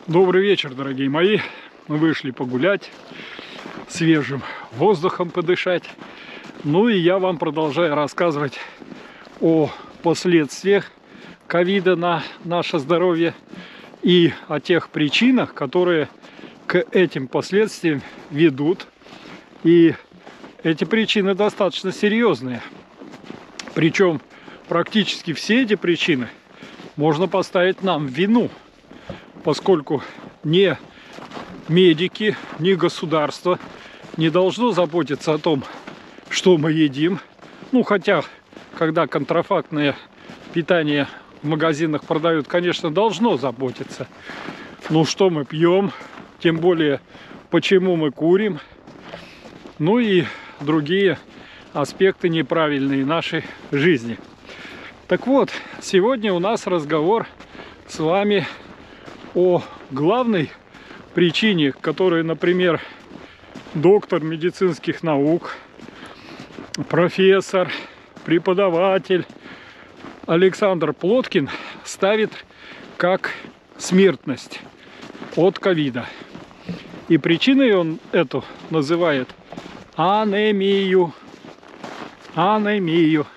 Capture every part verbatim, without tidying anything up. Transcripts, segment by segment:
Добрый вечер, дорогие мои. Мы вышли погулять, свежим воздухом подышать. Ну и я вам продолжаю рассказывать о последствиях ковида на наше здоровье и о тех причинах, которые к этим последствиям ведут. И эти причины достаточно серьезные. Причем практически все эти причины можно поставить нам в вину, поскольку ни медики, ни государство не должно заботиться о том, что мы едим. Ну, хотя, когда контрафактное питание в магазинах продают, конечно, должно заботиться. Ну, что мы пьем, тем более, почему мы курим. Ну и другие аспекты неправильные нашей жизни. Так вот, сегодня у нас разговор с вами о главной причине, которую, например, доктор медицинских наук, профессор, преподаватель Александр Плоткин ставит как смертность от ковида. И причиной он эту называет анемию. Анемию.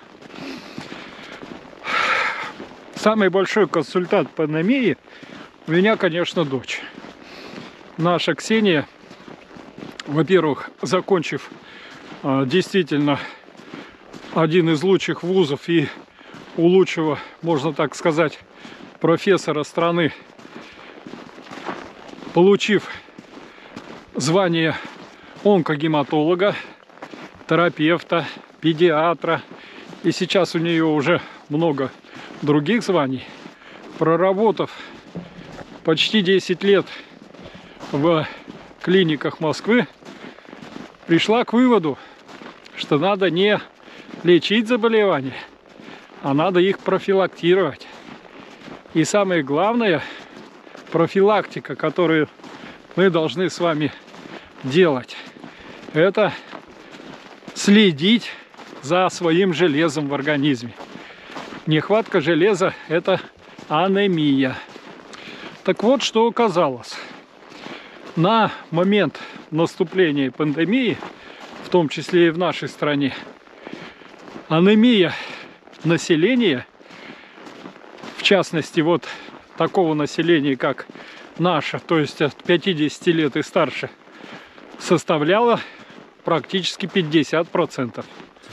Самый большой консультант по анемии у меня, конечно, дочь. Наша Ксения, во-первых, закончив э, действительно один из лучших вузов и у лучшего, можно так сказать, профессора страны, получив звание онкогематолога, терапевта, педиатра, и сейчас у нее уже много других званий, проработав почти десять лет в клиниках Москвы, пришла к выводу, что надо не лечить заболевания, а надо их профилактировать. И самое главное, профилактика, которую мы должны с вами делать, это следить за своим железом в организме. Нехватка железа – это анемия. Так вот, что оказалось. На момент наступления пандемии, в том числе и в нашей стране, анемия населения, в частности, вот такого населения, как наше, то есть от пятидесяти лет и старше, составляла практически пятьдесят процентов.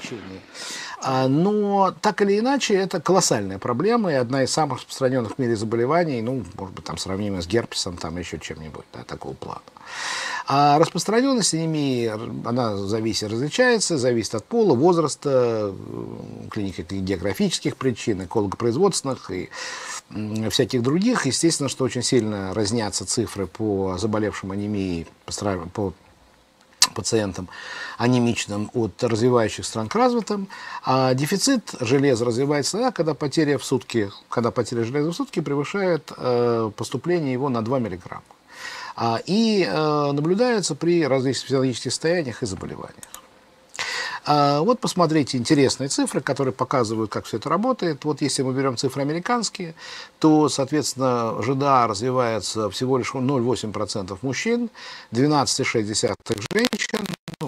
Но так или иначе, это колоссальная проблема и одна из самых распространенных в мире заболеваний, ну, может быть, там сравнимая с герпесом, там еще чем-нибудь, да, такого плана. А распространенность анемии, она зависит, различается, зависит от пола, возраста, клинических, географических причин, эколого-производственных и всяких других. Естественно, что очень сильно разнятся цифры по заболевшим анемией, по пациентам анемичным от развивающих стран к развитым, а дефицит железа развивается тогда, когда потеря в сутки, когда потеря железа в сутки превышает э, поступление его на два миллиграмма. А, и э, наблюдается при различных физиологических состояниях и заболеваниях. А, вот посмотрите интересные цифры, которые показывают, как все это работает. Вот если мы берем цифры американские, то, соответственно, ЖДА развивается всего лишь ноль целых восемь десятых процента мужчин, двенадцать целых шесть десятых процента женщин, ну,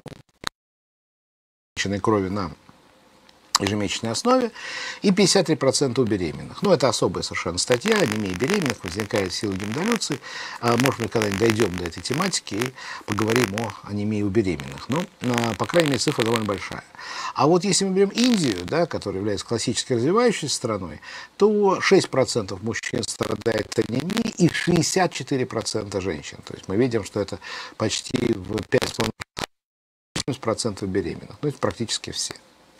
крови на ежемесячной основе, и пятьдесят три процента у беременных. Ну, это особая совершенно статья, анемия беременных, возникает сила гемодилюции. Может быть, когда-нибудь дойдем до этой тематики и поговорим о анемии у беременных. Ну, по крайней мере, цифра довольно большая. А вот если мы берем Индию, да, которая является классически развивающейся страной, то шесть процентов мужчин страдает анемией и шестьдесят четыре процента женщин. То есть мы видим, что это почти в пять с половиной процентов беременных. Ну, это практически все.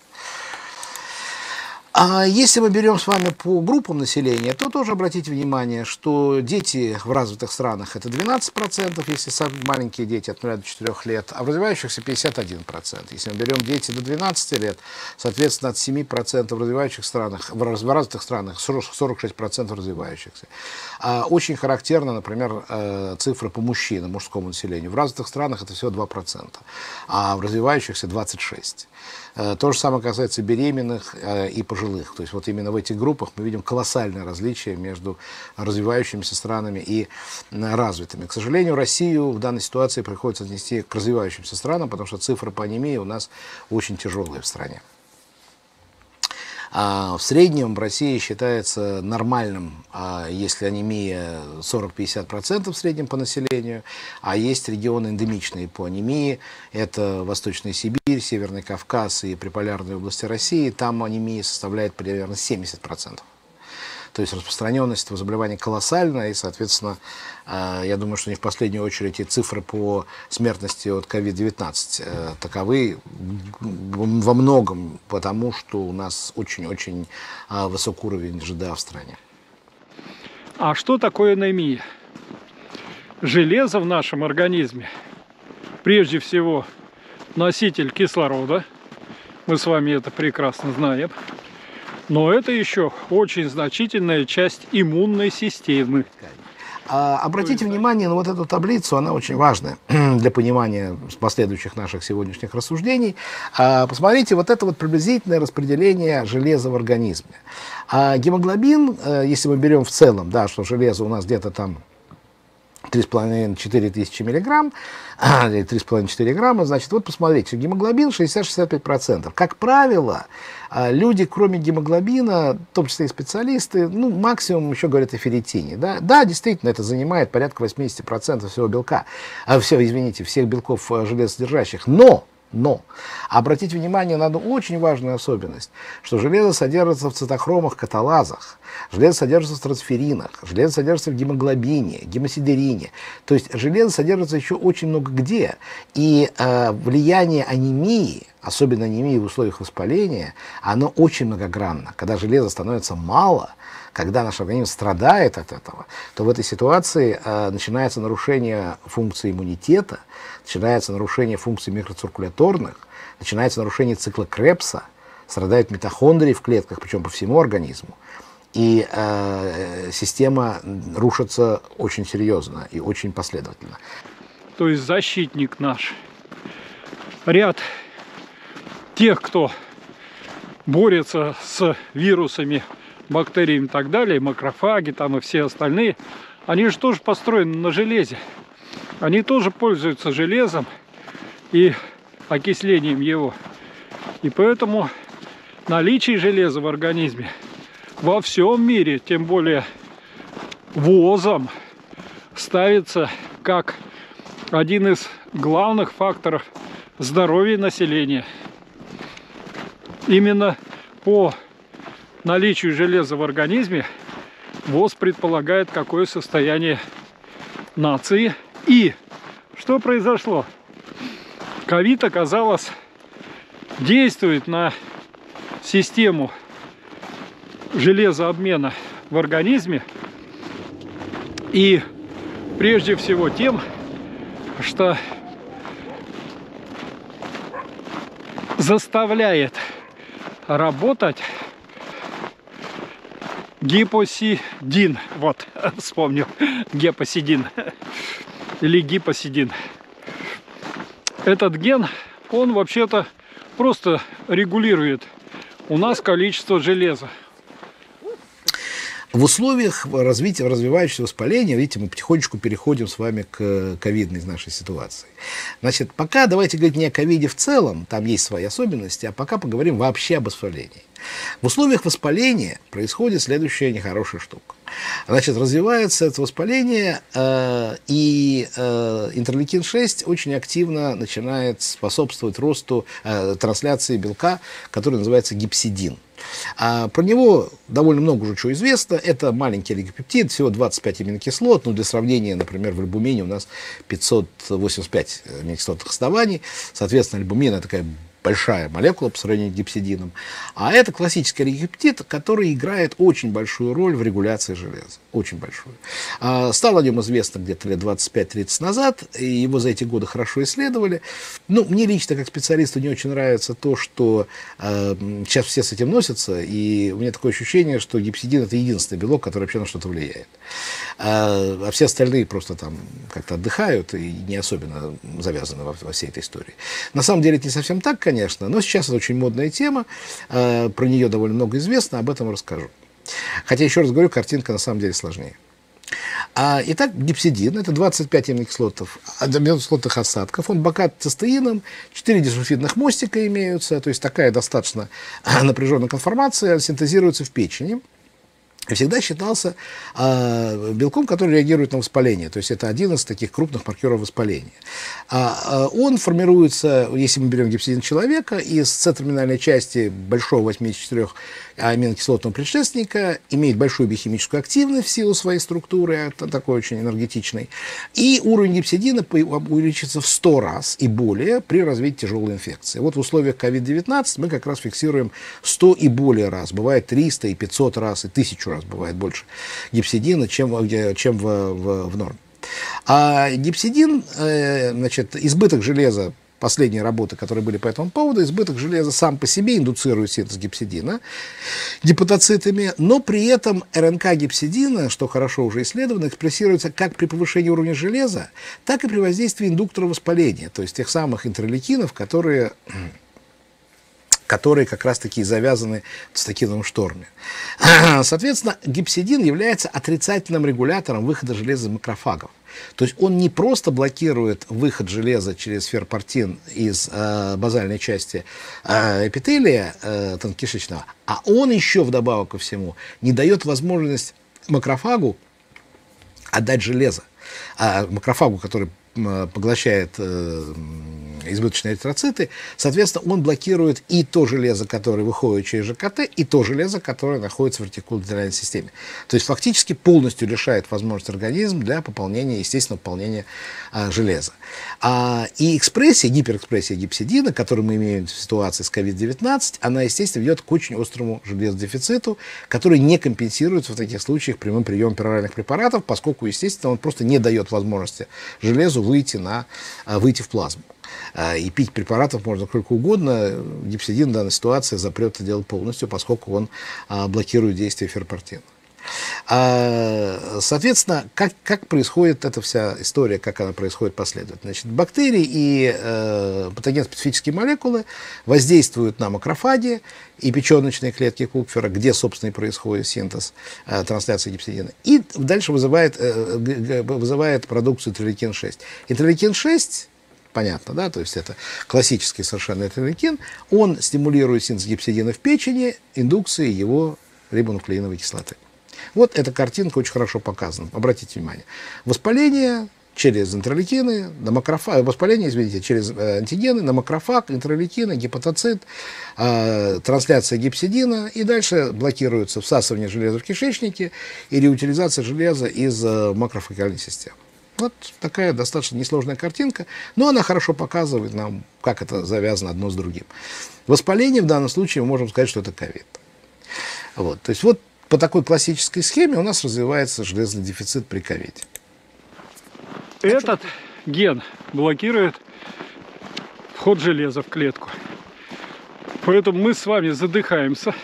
А если мы берем с вами по группам населения, то тоже обратите внимание, что дети в развитых странах это двенадцать процентов, если самые маленькие дети от нуля до четырёх лет, а в развивающихся пятьдесят один процент. Если мы берем дети до двенадцати лет, соответственно, от семи процентов в развивающих странах, в развитых странах сорок шесть процентов развивающихся. А очень характерно, например, цифры по мужчинам, мужскому населению. В развитых странах это всего два процента, а в развивающихся двадцать шесть процентов. То же самое касается беременных и пожилых пожилых. То есть вот именно в этих группах мы видим колоссальное различие между развивающимися странами и развитыми. К сожалению, Россию в данной ситуации приходится отнести к развивающимся странам, потому что цифры по анемии у нас очень тяжелые в стране. А в среднем в России считается нормальным, если анемия сорок-пятьдесят процентов в среднем по населению, а есть регионы эндемичные по анемии, это Восточная Сибирь, Северный Кавказ и приполярные области России, там анемия составляет примерно семьдесят процентов. То есть распространенность этого заболевания колоссальная, и, соответственно, я думаю, что не в последнюю очередь и цифры по смертности от ковид девятнадцать таковы во многом потому, что у нас очень-очень высокий уровень ЖДА в стране. А что такое анемия? Железо в нашем организме, прежде всего, носитель кислорода, мы с вами это прекрасно знаем. Но это еще очень значительная часть иммунной системы. А, обратите внимание на вот эту таблицу, она очень важная для понимания последующих наших сегодняшних рассуждений. А, посмотрите, вот это вот приблизительное распределение железа в организме. А гемоглобин, если мы берем в целом, да, что железо у нас где-то там три с половиной — четыре тысячи миллиграмм, или три с половиной — четыре грамма, значит, вот посмотрите, гемоглобин шестьдесят-шестьдесят пять процентов. Как правило, люди, кроме гемоглобина, в том числе и специалисты, ну, максимум еще говорят о ферритине. Да, да, действительно, это занимает порядка восемьдесят процентов всего белка, а, все, извините, всех белков железосодержащих. Но! Но обратите внимание на одну очень важную особенность, что железо содержится в цитохромах, каталазах, железо содержится в трансферинах, железо содержится в гемоглобине, гемосидерине. То есть железо содержится еще очень много где. И э, влияние анемии, особенно анемии в условиях воспаления, оно очень многогранно. Когда железа становится мало, когда наш организм страдает от этого, то в этой ситуации э, начинается нарушение функции иммунитета, начинается нарушение функций микроциркуляторных, начинается нарушение цикла Кребса, страдают митохондрии в клетках, причем по всему организму. И э, система рушится очень серьезно и очень последовательно. То есть защитник наш. Ряд тех, кто борется с вирусами, бактериями и так далее, макрофаги там и все остальные, они же тоже построены на железе. Они тоже пользуются железом и окислением его. И поэтому наличие железа в организме во всем мире, тем более ВОЗом, ставится как один из главных факторов здоровья населения. Именно по наличию железа в организме ВОЗ предполагает, какое состояние нации. И что произошло? Ковид, оказалось, действует на систему железообмена в организме. И прежде всего тем, что заставляет работать гепосидин. Вот, вспомнил. Гепосидин. Или гипосидин. Этот ген, он вообще-то просто регулирует у нас количество железа. В условиях развития, развивающегося воспаления, видите, мы потихонечку переходим с вами к ковидной нашей ситуации. Значит, пока давайте говорить не о ковиде в целом, там есть свои особенности, а пока поговорим вообще об воспалении. В условиях воспаления происходит следующая нехорошая штука. Значит, развивается это воспаление, э, и э, интерлейкин шесть очень активно начинает способствовать росту э, трансляции белка, который называется гипсидин. А про него довольно много уже чего известно. Это маленький олигопептид, всего двадцать пять аминокислот. Ну, для сравнения, например, в альбумине у нас пятьсот восемьдесят пять аминокислотных оснований. Соответственно, альбумин — это такая большая молекула по сравнению с гипсидином. А это классический олигопептид, который играет очень большую роль в регуляции железа. Очень большую. А, стало о нем известно где-то лет двадцать пять тридцать назад, и его за эти годы хорошо исследовали. Ну, мне лично, как специалисту, не очень нравится то, что э, сейчас все с этим носятся, и у меня такое ощущение, что гипсидин — это единственный белок, который вообще на что-то влияет. А, а все остальные просто там как-то отдыхают и не особенно завязаны во, во всей этой истории. На самом деле это не совсем так, конечно. конечно, но сейчас это очень модная тема, э, про нее довольно много известно, об этом расскажу. Хотя, еще раз говорю, картинка на самом деле сложнее. А, итак, гипсидин – это двадцать пять аминокислотов, аминокислотных осадков. Он богат цистеином, четыре дисульфидных мостика имеются, то есть такая достаточно напряженная конформация синтезируется в печени. И всегда считался э, белком, который реагирует на воспаление. То есть это один из таких крупных маркеров воспаления. А, э, он формируется, если мы берем гипсидин человека, из С-терминальной части большого восьмидесяти четырёх аминокислотного предшественника, имеет большую биохимическую активность в силу своей структуры, это такой очень энергетичный. И уровень гипсидина увеличится в сто раз и более при развитии тяжелой инфекции. Вот в условиях ковид девятнадцать мы как раз фиксируем сто и более раз. Бывает триста и пятьсот раз, и тысячу раз бывает больше гипсидина, чем, чем в, в, в норме. А гипсидин, э, значит, избыток железа, последние работы, которые были по этому поводу, избыток железа сам по себе индуцирует синтез гипсидина гепатоцитами, но при этом РНК гипсидина, что хорошо уже исследовано, экспрессируется как при повышении уровня железа, так и при воздействии индуктора воспаления, то есть тех самых интерлейкинов, которые... которые как раз-таки завязаны в цитокиновом шторме. Соответственно, гипсидин является отрицательным регулятором выхода железа из макрофагов. То есть он не просто блокирует выход железа через ферпортин из э, базальной части э, эпителия э, тонкокишечного, а он еще вдобавок ко всему не дает возможность макрофагу отдать железо. А макрофагу, который э, поглощает э, избыточные эритроциты, соответственно, он блокирует и то железо, которое выходит через ЖКТ, и то железо, которое находится в ретикулоэнтеральной системе. То есть фактически полностью лишает возможность организма для пополнения, естественного пополнения а, железа. А, и экспрессия, гиперэкспрессия гипсидина, которую мы имеем в ситуации с ковид девятнадцать, она, естественно, ведет к очень острому железодефициту, который не компенсируется в таких случаях прямым приемом пероральных препаратов, поскольку, естественно, он просто не дает возможности железу выйти, на, выйти в плазму. И пить препаратов можно сколько угодно. Гипсидин в данной ситуации запрет это делать полностью, поскольку он блокирует действие ферпортина. Соответственно, как, как происходит эта вся история, как она происходит последовательно? Значит, бактерии и э, патоген-специфические молекулы воздействуют на макрофаги и печеночные клетки Купфера, где, собственно, и происходит синтез, э, трансляции гипсидина, и дальше вызывает, э, вызывает продукцию интерлейкин шесть. Интерлейкин шесть, понятно, да, то есть это классический совершенно интерлейкин, он стимулирует синтез гипсидина в печени, индукцией его рибонуклеиновой кислоты. Вот эта картинка очень хорошо показана. Обратите внимание. Воспаление через интерлейкины, на макрофаг, воспаление, извините, через э, антигены, на макрофаг, интерлейкины, гепатоцит, э, трансляция гипсидина, и дальше блокируется всасывание железа в кишечнике и реутилизация железа из э, макрофагиальной системы. Вот такая достаточно несложная картинка, но она хорошо показывает нам, как это завязано одно с другим. Воспаление в данном случае мы можем сказать, что это ковид. Вот, то есть вот по такой классической схеме у нас развивается железный дефицит при ковиде. Этот ген блокирует вход железа в клетку. Поэтому мы с вами задыхаемся.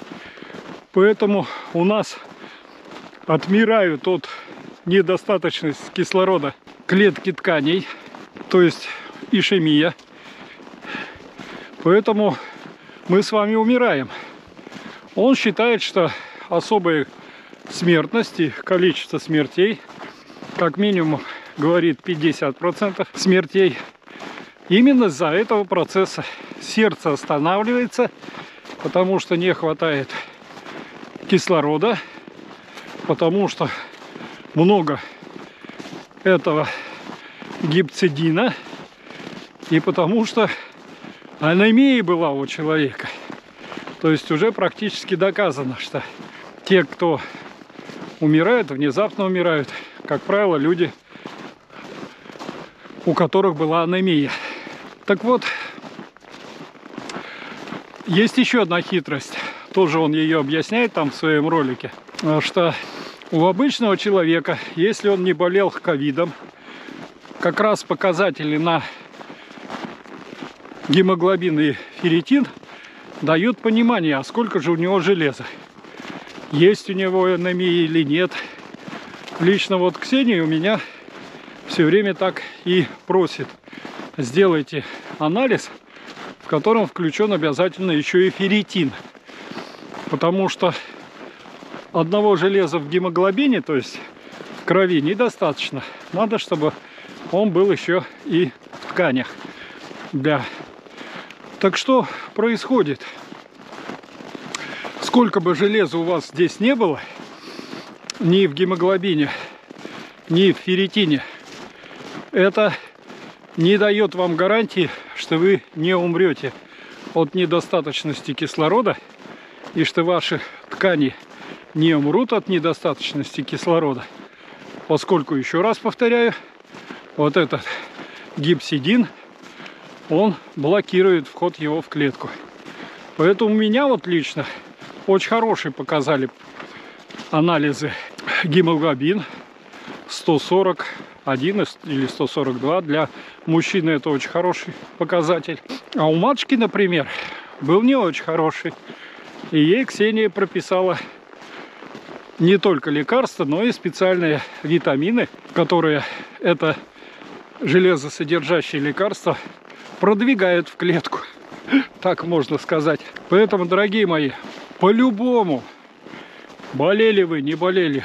Поэтому у нас отмирают от недостаточности кислорода клетки тканей, то есть ишемия. Поэтому мы с вами умираем. Он считает, что особая смертность и количество смертей, как минимум, говорит пятьдесят процентов смертей, именно из-за этого процесса. Сердце останавливается, потому что не хватает кислорода, потому что много этого гипсидина, и потому что анемия была у человека. То есть уже практически доказано, что те, кто умирают, внезапно умирают, как правило, люди, у которых была анемия. Так вот, есть еще одна хитрость. Тоже он ее объясняет там в своем ролике, что у обычного человека, если он не болел ковидом, как раз показатели на гемоглобин и ферритин дают понимание, а сколько же у него железа. Есть у него анемия или нет. Лично вот Ксения у меня все время так и просит: сделайте анализ в котором включен обязательно еще и ферритин. Потому что одного железа в гемоглобине, то есть в крови, недостаточно. Надо, чтобы он был еще и в тканях. Да. Так что происходит? Сколько бы железа у вас здесь не было, ни в гемоглобине, ни в ферритине, это не дает вам гарантии, что вы не умрете от недостаточности кислорода и что ваши ткани не умрут от недостаточности кислорода, поскольку, еще раз повторяю, вот этот гипсидин, он блокирует вход его в клетку. Поэтому у меня вот лично очень хорошие показали анализы гемоглобин сто сорок один или сто сорок два. Для мужчины это очень хороший показатель. А у матушки, например, был не очень хороший. И ей Ксения прописала не только лекарства, но и специальные витамины, которые это железосодержащие лекарства продвигают в клетку. Так можно сказать. Поэтому, дорогие мои, по-любому, болели вы, не болели,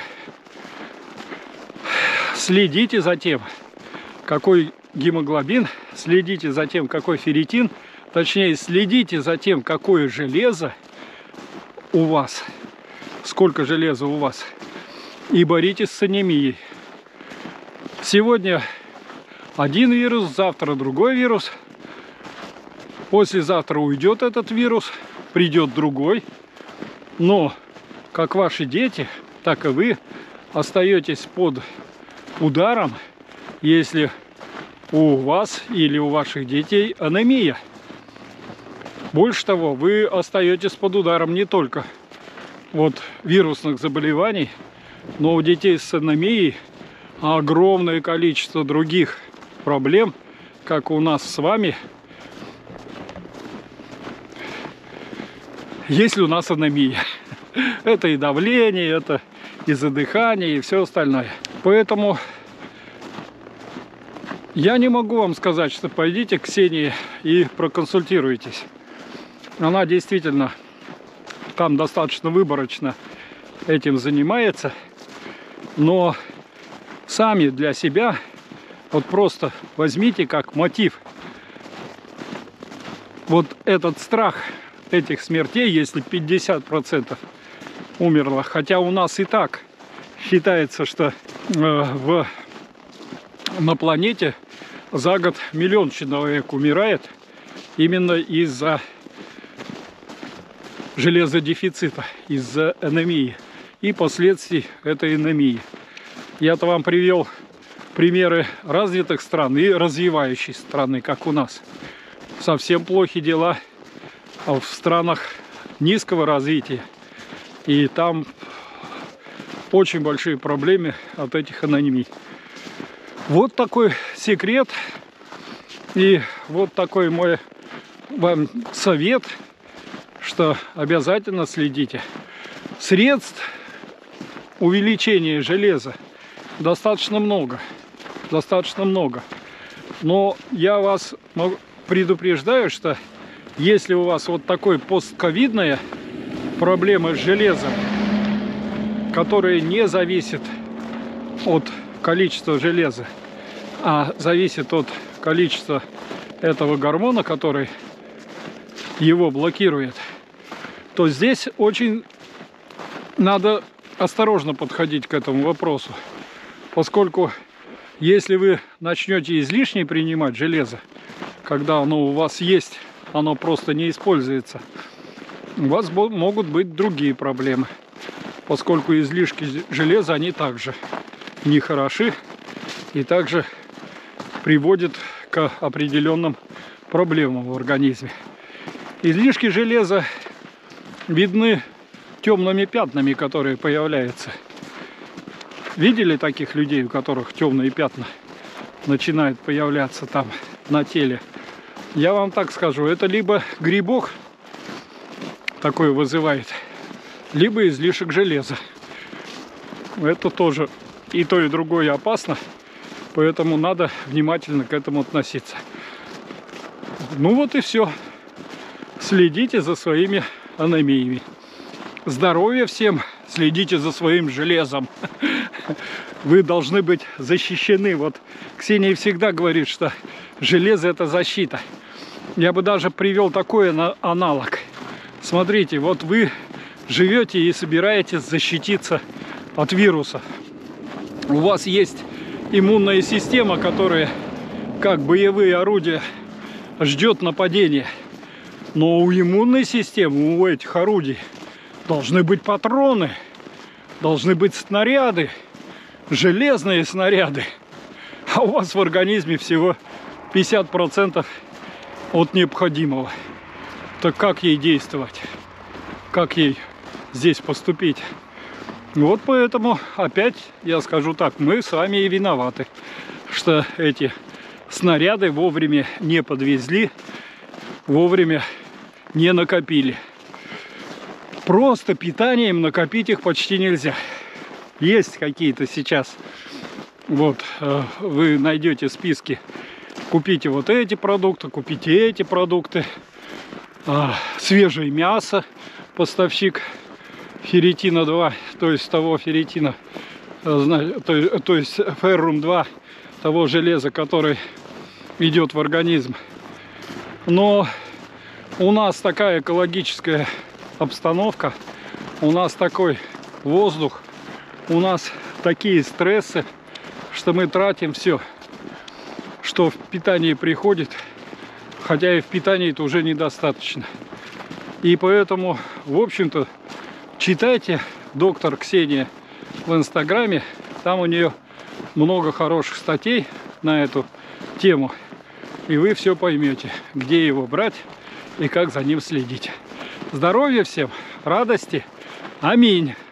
следите за тем, какой гемоглобин, следите за тем, какой ферритин, точнее, следите за тем, какое железо у вас, сколько железа у вас, и боритесь с анемией. Сегодня один вирус, завтра другой вирус, послезавтра уйдет этот вирус, придет другой, но как ваши дети, так и вы остаетесь под ударом, если у вас или у ваших детей анемия. Больше того, вы остаетесь под ударом не только от вирусных заболеваний, но у детей с анемией огромное количество других проблем, как у нас с вами, если у нас анемия. Это и давление, это и задыхание, и все остальное. Поэтому я не могу вам сказать, что пойдите к Ксении и проконсультируйтесь. Она действительно там достаточно выборочно этим занимается. Но сами для себя вот просто возьмите как мотив вот этот страх этих смертей, если пятьдесят процентов умерло. Хотя у нас и так считается, что э, в, на планете за год миллион человек умирает именно из-за железодефицита, из-за анемии и последствий этой анемии. Я-то вам привел примеры развитых стран и развивающей страны, как у нас. Совсем плохи дела в странах низкого развития. И там очень большие проблемы от этих анемий. Вот такой секрет. И вот такой мой вам совет, что обязательно следите. Средств увеличения железа достаточно много. Достаточно много. Но я вас предупреждаю, что если у вас вот такой постковидная проблема с железом, которая не зависит от количества железа, а зависит от количества этого гормона, который его блокирует, то здесь очень надо осторожно подходить к этому вопросу, поскольку если вы начнете излишне принимать железо, когда оно у вас есть, оно просто не используется, у вас могут быть другие проблемы, поскольку излишки железа, они также не хороши и также приводят к определенным проблемам в организме. Излишки железа видны темными пятнами, которые появляются. Видели таких людей, у которых темные пятна начинают появляться там на теле? Я вам так скажу, это либо грибок такой вызывает, либо излишек железа. Это тоже и то, и другое опасно, поэтому надо внимательно к этому относиться. Ну вот и все. следите за своими анемиями. Здоровья всем, следите за своим железом. Вы должны быть защищены. Вот Ксения всегда говорит, что железо – это защита. Я бы даже привел такой аналог. Смотрите, вот вы живете и собираетесь защититься от вируса. У вас есть иммунная система, которая, как боевые орудия, ждет нападения. Но у иммунной системы, у этих орудий, должны быть патроны, должны быть снаряды, железные снаряды. А у вас в организме всего пятьдесят процентов от необходимого. Так как ей действовать? Как ей здесь поступить? Вот поэтому опять я скажу так, мы с вами и виноваты, что эти снаряды вовремя не подвезли, вовремя не накопили. Просто питанием накопить их почти нельзя. Есть какие-то сейчас, вот, вы найдете списки, купите вот эти продукты, купите эти продукты, свежее мясо, поставщик ферритина два, то есть того ферритина, то, то есть феррум два, того железа, который идет в организм. Но у нас такая экологическая обстановка, у нас такой воздух, у нас такие стрессы, что мы тратим все, что в питании приходит, хотя и в питании это уже недостаточно. И поэтому, в общем-то, читайте доктор Ксения в Инстаграме, там у нее много хороших статей на эту тему, и вы все поймете, где его брать и как за ним следить. Здоровья всем, радости, аминь.